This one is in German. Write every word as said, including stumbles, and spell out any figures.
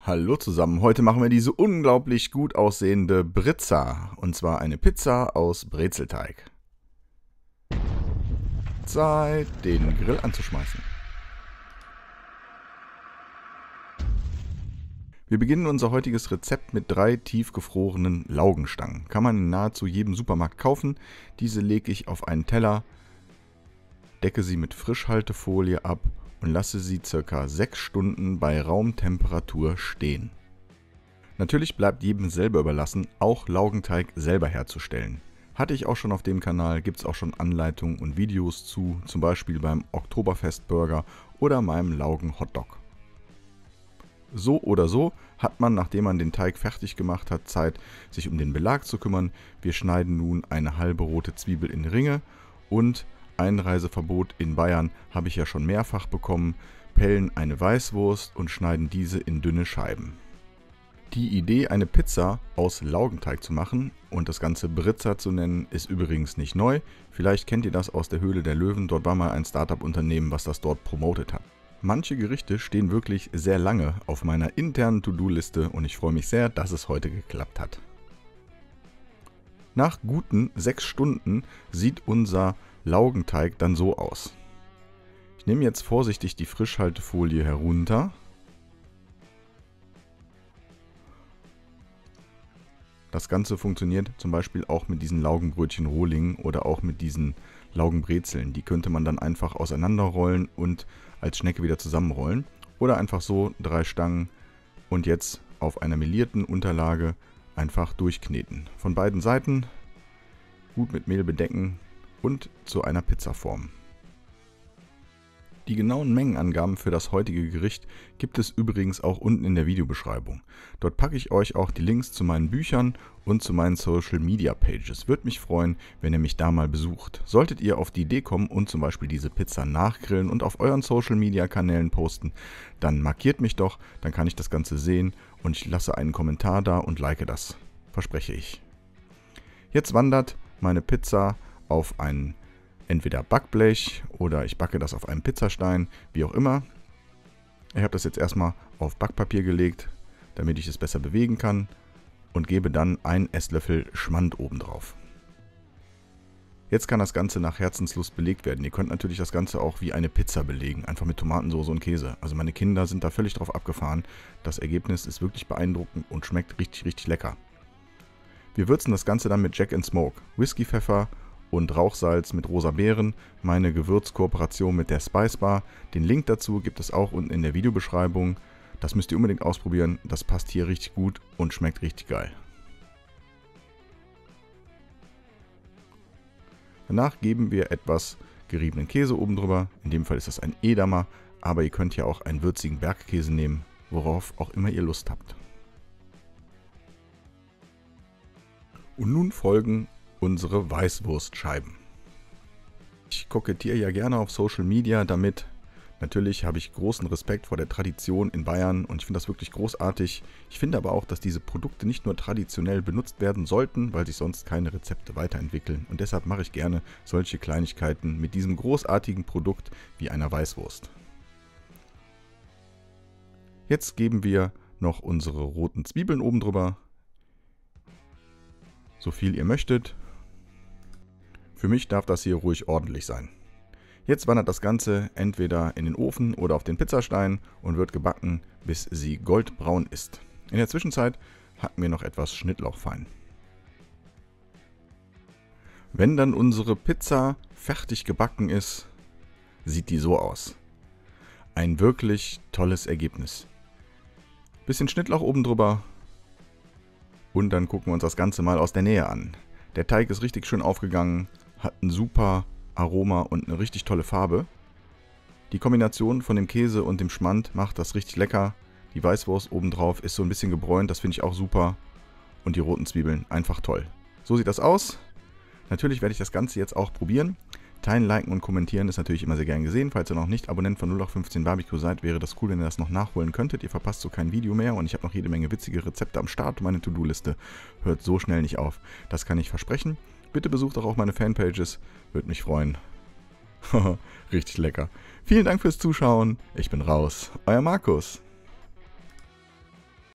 Hallo zusammen, heute machen wir diese unglaublich gut aussehende Brizza. Und zwar eine Pizza aus Brezelteig. Zeit, den Grill anzuschmeißen. Wir beginnen unser heutiges Rezept mit drei tiefgefrorenen Laugenstangen. Kann man in nahezu jedem Supermarkt kaufen. Diese lege ich auf einen Teller, decke sie mit Frischhaltefolie ab und lasse sie ca. sechs Stunden bei Raumtemperatur stehen. Natürlich bleibt jedem selber überlassen, auch Laugenteig selber herzustellen. Hatte ich auch schon auf dem Kanal, gibt es auch schon Anleitungen und Videos zu, zum Beispiel beim Oktoberfest-Burger oder meinem Laugen-Hotdog. So oder so hat man, nachdem man den Teig fertig gemacht hat, Zeit, sich um den Belag zu kümmern. Wir schneiden nun eine halbe rote Zwiebel in Ringe und Einreiseverbot in Bayern habe ich ja schon mehrfach bekommen, pellen eine Weißwurst und schneiden diese in dünne Scheiben. Die Idee, eine Pizza aus Laugenteig zu machen und das Ganze Brizza zu nennen, ist übrigens nicht neu. Vielleicht kennt ihr das aus der Höhle der Löwen, dort war mal ein Startup-Unternehmen, was das dort promotet hat. Manche Gerichte stehen wirklich sehr lange auf meiner internen To-Do-Liste und ich freue mich sehr, dass es heute geklappt hat. Nach guten sechs Stunden sieht unser Laugenteig dann so aus. Ich nehme jetzt vorsichtig die Frischhaltefolie herunter. Das Ganze funktioniert zum Beispiel auch mit diesen Laugenbrötchen-Rohlingen oder auch mit diesen Laugenbrezeln. Die könnte man dann einfach auseinanderrollen und als Schnecke wieder zusammenrollen. Oder einfach so drei Stangen und jetzt auf einer melierten Unterlage einfach durchkneten. Von beiden Seiten gut mit Mehl bedecken und zu einer Pizzaform. Die genauen Mengenangaben für das heutige Gericht gibt es übrigens auch unten in der Videobeschreibung. Dort packe ich euch auch die Links zu meinen Büchern und zu meinen Social Media Pages. Würde mich freuen, wenn ihr mich da mal besucht. Solltet ihr auf die Idee kommen und zum Beispiel diese Pizza nachgrillen und auf euren Social Media Kanälen posten, dann markiert mich doch, dann kann ich das Ganze sehen und ich lasse einen Kommentar da und like das. Verspreche ich. Jetzt wandert meine Pizza auf einen entweder Backblech oder ich backe das auf einem Pizzastein, wie auch immer. Ich habe das jetzt erstmal auf Backpapier gelegt, damit ich es besser bewegen kann und gebe dann einen Esslöffel Schmand oben drauf. Jetzt kann das Ganze nach Herzenslust belegt werden. Ihr könnt natürlich das Ganze auch wie eine Pizza belegen, einfach mit Tomatensoße und Käse. Also meine Kinder sind da völlig drauf abgefahren. Das Ergebnis ist wirklich beeindruckend und schmeckt richtig, richtig lecker. Wir würzen das Ganze dann mit Jack and Smoke, Whisky-Pfeffer und Rauchsalz mit rosa Beeren, meine Gewürzkooperation mit der Spice Bar. Den Link dazu gibt es auch unten in der Videobeschreibung. Das müsst ihr unbedingt ausprobieren, das passt hier richtig gut und schmeckt richtig geil. Danach geben wir etwas geriebenen Käse oben drüber, in dem Fall ist das ein Edamer, aber ihr könnt ja auch einen würzigen Bergkäse nehmen, worauf auch immer ihr Lust habt. Und nun folgen unsere Weißwurstscheiben. Ich kokettiere ja gerne auf Social Media damit. Natürlich habe ich großen Respekt vor der Tradition in Bayern und ich finde das wirklich großartig. Ich finde aber auch, dass diese Produkte nicht nur traditionell benutzt werden sollten, weil sich sonst keine Rezepte weiterentwickeln. Und deshalb mache ich gerne solche Kleinigkeiten mit diesem großartigen Produkt wie einer Weißwurst. Jetzt geben wir noch unsere roten Zwiebeln oben drüber. So viel ihr möchtet. Für mich darf das hier ruhig ordentlich sein. Jetzt wandert das Ganze entweder in den Ofen oder auf den Pizzastein und wird gebacken, bis sie goldbraun ist. In der Zwischenzeit hacken wir noch etwas Schnittlauch fein. Wenn dann unsere Pizza fertig gebacken ist, sieht die so aus. Ein wirklich tolles Ergebnis. Bisschen Schnittlauch oben drüber und dann gucken wir uns das Ganze mal aus der Nähe an. Der Teig ist richtig schön aufgegangen, hat ein super Aroma und eine richtig tolle Farbe. Die Kombination von dem Käse und dem Schmand macht das richtig lecker. Die Weißwurst obendrauf ist so ein bisschen gebräunt, das finde ich auch super. Und die roten Zwiebeln, einfach toll. So sieht das aus. Natürlich werde ich das Ganze jetzt auch probieren. Teilen, liken und kommentieren ist natürlich immer sehr gern gesehen. Falls ihr noch nicht Abonnent von null acht fünfzehn Barbecue seid, wäre das cool, wenn ihr das noch nachholen könntet. Ihr verpasst so kein Video mehr und ich habe noch jede Menge witzige Rezepte am Start. Meine To-Do-Liste hört so schnell nicht auf. Das kann ich versprechen. Bitte besucht auch meine Fanpages, würde mich freuen. Richtig lecker. Vielen Dank fürs Zuschauen. Ich bin raus. Euer Markus.